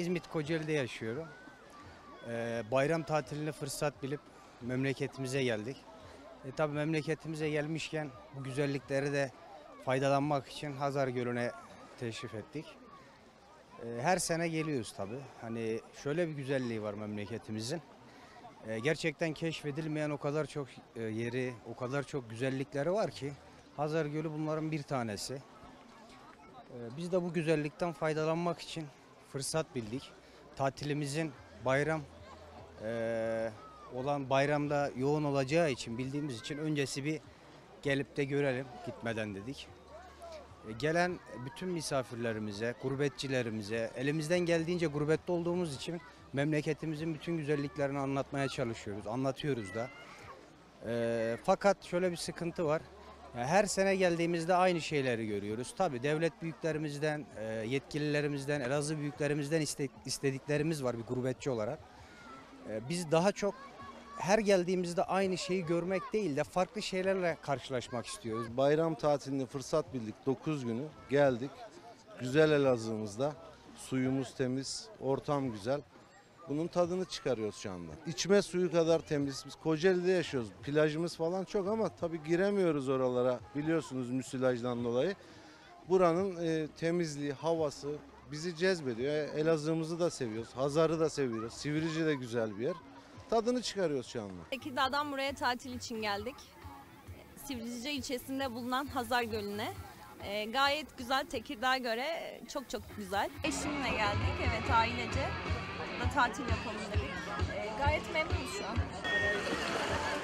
İzmit Kocaeli'de yaşıyorum. Bayram tatilini fırsat bilip memleketimize geldik. Tabii memleketimize gelmişken bu güzellikleri de faydalanmak için Hazar Gölü'ne teşrif ettik. Her sene geliyoruz tabii. Hani şöyle bir güzelliği var memleketimizin. Gerçekten keşfedilmeyen o kadar çok yeri, o kadar çok güzellikleri var ki Hazar Gölü bunların bir tanesi. Biz de bu güzellikten faydalanmak için fırsat bildik. Tatilimizin olan bayramda yoğun olacağı için bildiğimiz için öncesi bir gelip de görelim gitmeden dedik. Gelen bütün misafirlerimize, gurbetçilerimize, elimizden geldiğince gurbette olduğumuz için memleketimizin bütün güzelliklerini anlatmaya çalışıyoruz, anlatıyoruz da. Fakat şöyle bir sıkıntı var. Her sene geldiğimizde aynı şeyleri görüyoruz. Tabii devlet büyüklerimizden, yetkililerimizden, Elazığ büyüklerimizden istediklerimiz var bir gurbetçi olarak. Biz daha çok her geldiğimizde aynı şeyi görmek değil de farklı şeylerle karşılaşmak istiyoruz. Bayram tatilini fırsat bildik, 9 günü geldik. Güzel Elazığ'ımızda, suyumuz temiz, ortam güzel. Bunun tadını çıkarıyoruz şu anda. İçme suyu kadar temiz. Biz Kocaeli'de yaşıyoruz. Plajımız falan çok ama tabii giremiyoruz oralara. Biliyorsunuz müsilajdan dolayı. Buranın temizliği, havası bizi cezbediyor. Elazığ'ımızı da seviyoruz. Hazar'ı da seviyoruz. Sivrice de güzel bir yer. Tadını çıkarıyoruz şu anda. Tekirdağ'dan buraya tatil için geldik. Sivrice ilçesinde bulunan Hazar Gölü'ne. Gayet güzel, Tekirdağ'a göre çok güzel. Eşimle geldik, evet, ailece. Burada tatil yapalım dedik. Gayet memnunuz şu an.